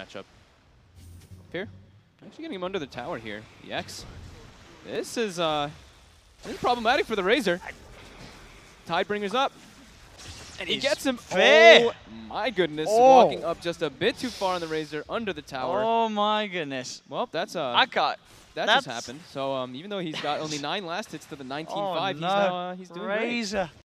matchup. Fair. Actually getting him under the tower here. EX. This is problematic for the Razor. Tidebringer's up. And he gets him. Fair. Oh my goodness. Walking up just a bit too far on the Razor under the tower. Oh my goodness. Well, that's That just happened. So even though he's got only 9 last hits to the 19-5, no. he's doing great. Razor.